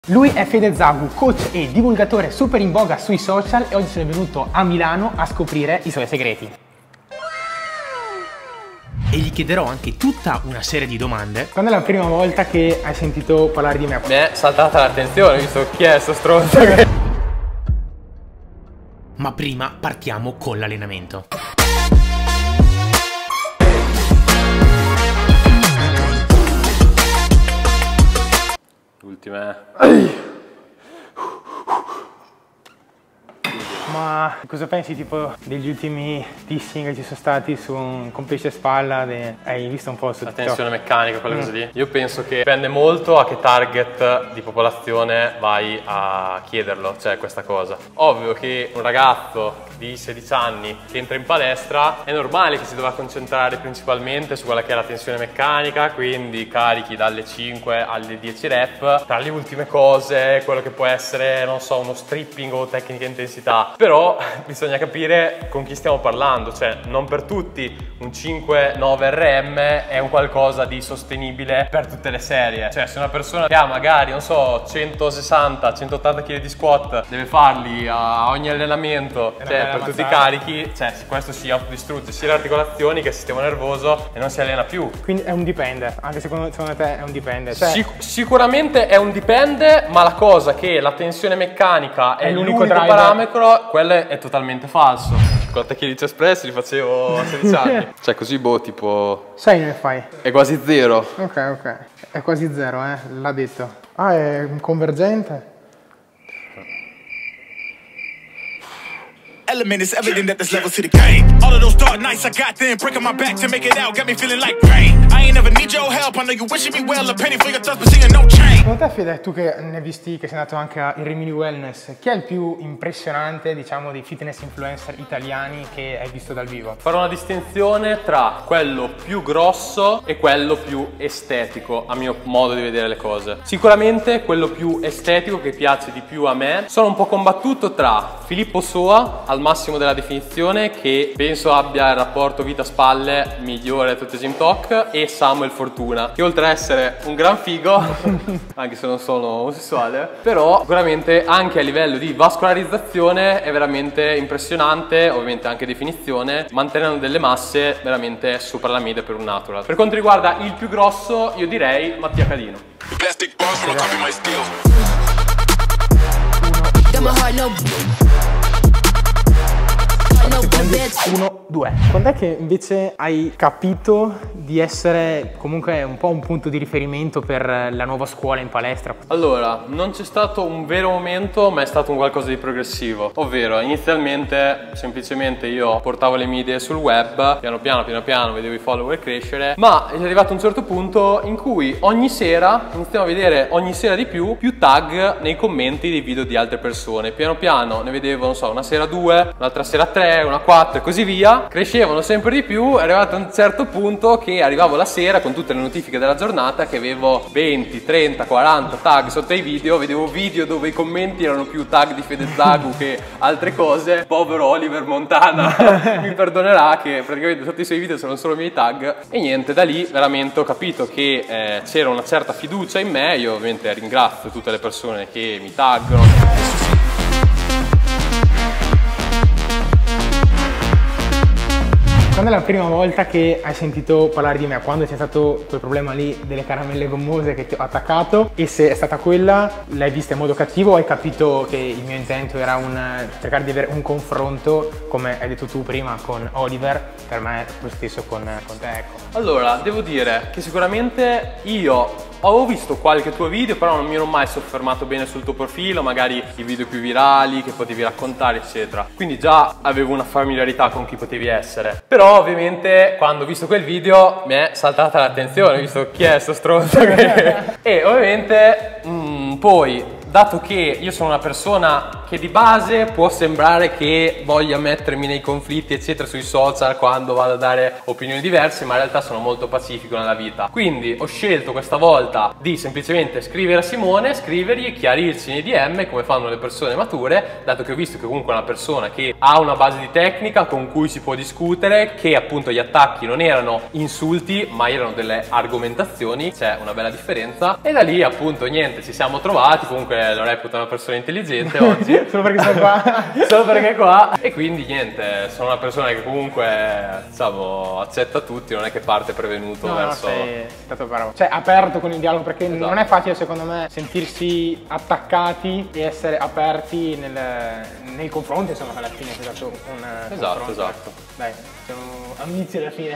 Lui è Fede Zagu, coach e divulgatore super in voga sui social e oggi sono venuto a Milano a scoprire i suoi segreti. E gli chiederò anche tutta una serie di domande. Quando è la prima volta che hai sentito parlare di me? Mi è saltata l'attenzione, visto chi è sto stronzo. Ma prima partiamo con l'allenamento. L'ultima. Ma cosa pensi tipo degli ultimi dissing che ci sono stati con pesce e spalla? Hai visto un po' su La TikTok? tensione meccanica, quelle cose lì. Io penso che dipende molto a che target di popolazione vai a chiederlo, cioè questa cosa. Ovvio che un ragazzo di 16 anni che entra in palestra è normale che si dovrà concentrare principalmente su quella che è la tensione meccanica, quindi carichi dalle 5 alle 10 rep, tra le ultime cose, quello che può essere, non so, uno stripping o tecnica intensità. Però bisogna capire con chi stiamo parlando, cioè non per tutti un 5-9 RM è un qualcosa di sostenibile per tutte le serie. Cioè se una persona che ha magari, non so, 160-180 kg di squat deve farli a ogni allenamento, cioè per tutti i carichi, cioè questo si autodistrugge sia le articolazioni che il sistema nervoso e non si allena più. Quindi è un dipende, anche secondo te è un dipende? Cioè, Sicuramente è un dipende, ma la cosa che la tensione meccanica è l'unico parametro, quello è totalmente falso. 50 kg di espress li facevo a 16 anni. Cioè così boh, tipo 6 ne fai? è quasi zero. Ok, è quasi zero, l'ha detto. Ah, è convergente? Element is evident that there's levels to the game. All of those dark nights I got them breaking my back to make it out, got me feeling like rain. I ain't never need your help, I know you wishing me well, a penny for your touch, but seeing no change. Secondo te, Fede, tu che ne hai visti, che sei andato anche a Rimini Wellness, chi è il più impressionante, diciamo, dei fitness influencer italiani che hai visto dal vivo? Farò una distinzione tra quello più grosso e quello più estetico, a mio modo di vedere le cose. Sicuramente quello più estetico che piace di più a me, sono un po' combattuto tra Filippo Soa, al massimo della definizione, che penso abbia il rapporto vita-spalle migliore a tutti i Gym Talk, e Samuel Fortuna, che oltre a essere un gran figo, anche se non sono omosessuale, però sicuramente anche a livello di vascolarizzazione è veramente impressionante, ovviamente anche definizione, mantenendo delle masse veramente sopra la media per un natural. Per quanto riguarda il più grosso, io direi Mattia Cadino. Plastic bars from a copy my steel. 1, 2. Quando è che invece hai capito di essere comunque un po' un punto di riferimento per la nuova scuola in palestra? Allora, non c'è stato un vero momento, ma è stato un qualcosa di progressivo. Ovvero, inizialmente, semplicemente io portavo le mie idee sul web, piano piano vedevo i follower crescere, ma è arrivato un certo punto in cui ogni sera iniziamo a vedere ogni sera di più tag nei commenti dei video di altre persone. Piano piano ne vedevo, non so, una sera 2, un'altra sera 3, una 4 e così via. Crescevano sempre di più, è arrivato a un certo punto che arrivavo la sera con tutte le notifiche della giornata che avevo 20, 30, 40 tag sotto ai video, vedevo video dove i commenti erano più tag di Fede Zagu che altre cose. Povero Oliver Montana mi perdonerà, che praticamente sotto i suoi video sono solo i miei tag. E niente, da lì veramente ho capito che c'era una certa fiducia in me. Io ovviamente ringrazio tutte le persone che mi taggano. Quando è la prima volta che hai sentito parlare di me? Quando c'è stato quel problema lì delle caramelle gommose che ti ho attaccato? E se è stata quella, l'hai vista in modo cattivo o hai capito che il mio intento era cercare di avere un confronto, come hai detto tu prima, con Oliver? Per me è lo stesso con te, ecco. Allora, devo dire che sicuramente io avevo visto qualche tuo video, però non mi ero mai soffermato bene sul tuo profilo, magari i video più virali che potevi raccontare, eccetera. Quindi già avevo una familiarità con chi potevi essere. Però ovviamente quando ho visto quel video mi è saltata l'attenzione, visto chi è sto stronzo che... E ovviamente poi, dato che io sono una persona che di base può sembrare che voglia mettermi nei conflitti eccetera sui social quando vado a dare opinioni diverse, ma in realtà sono molto pacifico nella vita. Quindi ho scelto questa volta di semplicemente scrivere a Simone, scrivergli, chiarirci nei DM come fanno le persone mature, dato che ho visto che comunque è una persona che ha una base di tecnica con cui si può discutere, che appunto gli attacchi non erano insulti ma erano delle argomentazioni, c'è una bella differenza, e da lì appunto niente, ci siamo trovati, comunque lo reputo una persona intelligente oggi Solo perché sono qua. solo perché è qua, e quindi niente, sono una persona che comunque diciamo accetta tutti, non è che parte prevenuto No, verso... sei stato bravo. Cioè, aperto con il dialogo, perché Esatto. non è facile secondo me sentirsi attaccati e essere aperti nei confronti, insomma, alla fine è stato un Esatto, confronto. esatto. Dai, siamo amici alla fine.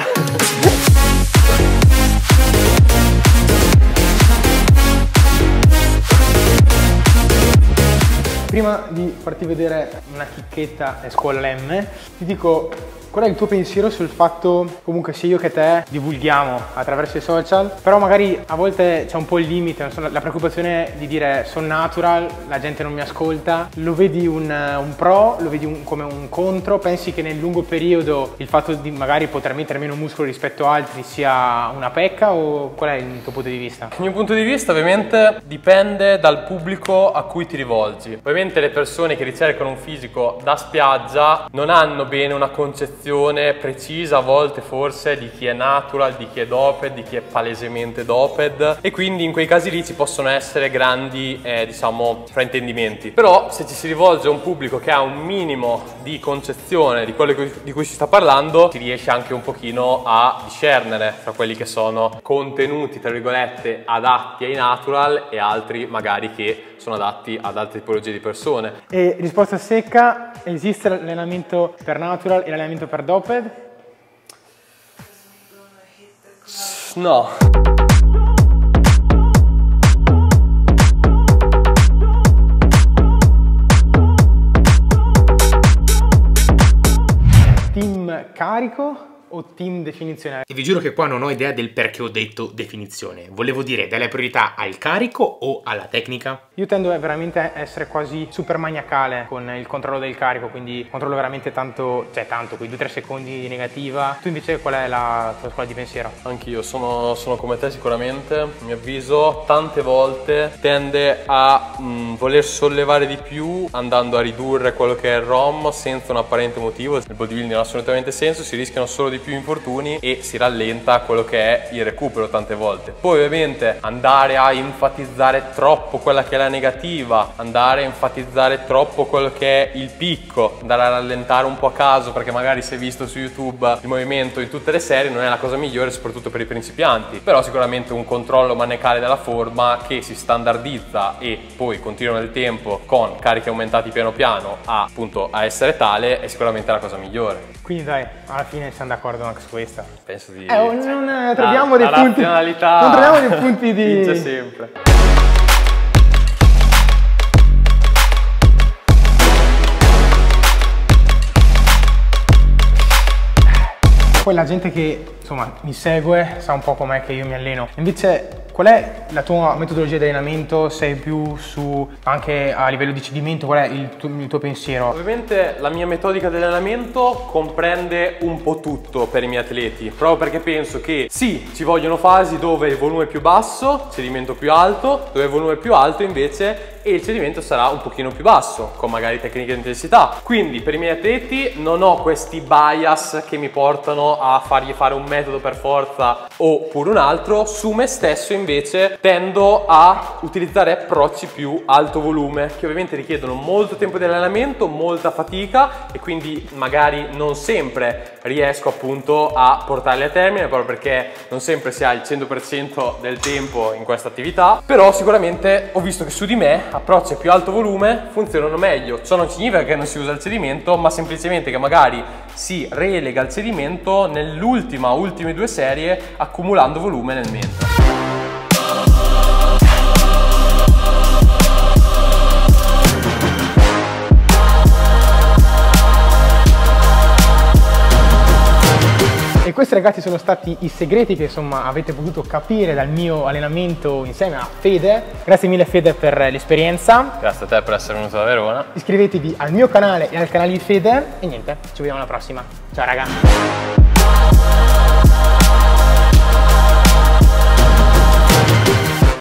Prima di farti vedere una chicchetta e scuola M, ti dico qual è il tuo pensiero sul fatto, comunque sia io che te divulghiamo attraverso i social, però magari a volte c'è un po' il limite, non so, la preoccupazione di dire sono natural, la gente non mi ascolta, lo vedi un pro, lo vedi come un contro, pensi che nel lungo periodo il fatto di magari poter mettere meno muscolo rispetto a altri sia una pecca, o qual è il tuo punto di vista? Il mio punto di vista ovviamente dipende dal pubblico a cui ti rivolgi. Ovviamente le persone che ricercano un fisico da spiaggia non hanno bene una concezione precisa a volte forse di chi è natural, di chi è doped, di chi è palesemente doped, e quindi in quei casi lì ci possono essere grandi diciamo fraintendimenti. Però se ci si rivolge a un pubblico che ha un minimo di concezione di quello di cui si sta parlando, si riesce anche un pochino a discernere tra quelli che sono contenuti tra virgolette adatti ai natural e altri magari che sono adatti ad altre tipologie di persone. E risposta secca, esiste l'allenamento per natural e l'allenamento per doped? No. Team carico o team definizione? E vi giuro che qua non ho idea del perché ho detto definizione. Volevo dire, dai la priorità al carico o alla tecnica? Io tendo a veramente essere quasi super maniacale con il controllo del carico, quindi controllo veramente tanto, cioè tanto, quei 2-3 secondi di negativa. Tu invece qual è la tua scuola di pensiero? Anch'io sono come te sicuramente, a mio avviso tante volte tende a voler sollevare di più andando a ridurre quello che è il ROM senza un apparente motivo. Il bodybuilding non ha assolutamente senso, si rischiano solo di più infortuni e si rallenta quello che è il recupero tante volte. Poi ovviamente andare a enfatizzare troppo quella che è la negativa, andare a enfatizzare troppo quello che è il picco, andare a rallentare un po' a caso perché magari si è visto su YouTube il movimento in tutte le serie, non è la cosa migliore soprattutto per i principianti. Però sicuramente un controllo maniacale della forma che si standardizza e poi continua nel tempo con carichi aumentati piano piano appunto a essere tale è sicuramente la cosa migliore. Quindi dai, alla fine siamo d'accordo anche su questa. Penso di... non troviamo dei la punti. razionalità Non troviamo dei punti di... vince sempre. Poi la gente che insomma mi segue sa un po' com'è che io mi alleno. Invece qual è la tua metodologia di allenamento? Sei più su anche a livello di cedimento? Qual è il tuo pensiero? Ovviamente la mia metodica di allenamento comprende un po' tutto per i miei atleti, proprio perché penso che sì, ci vogliono fasi dove il volume è più basso, cedimento più alto, dove il volume è più alto invece e il cedimento sarà un pochino più basso, con magari tecniche di intensità. Quindi per i miei atleti non ho questi bias che mi portano a fargli fare un metodo per forza oppure un altro. Su me stesso invece tendo a utilizzare approcci più alto volume, che ovviamente richiedono molto tempo di allenamento, molta fatica e quindi magari non sempre riesco appunto a portarli a termine, proprio perché non sempre si ha il 100% del tempo in questa attività. Però sicuramente ho visto che su di me approcci a più alto volume funzionano meglio. Ciò non significa che non si usa il cedimento, ma semplicemente che magari si relega il cedimento ultime 2 serie accumulando volume nel mentre. E questi ragazzi sono stati i segreti che insomma avete potuto capire dal mio allenamento insieme a Fede. Grazie mille Fede per l'esperienza. Grazie a te per essere venuto da Verona. Iscrivetevi al mio canale e al canale di Fede e niente, ci vediamo alla prossima. Ciao raga.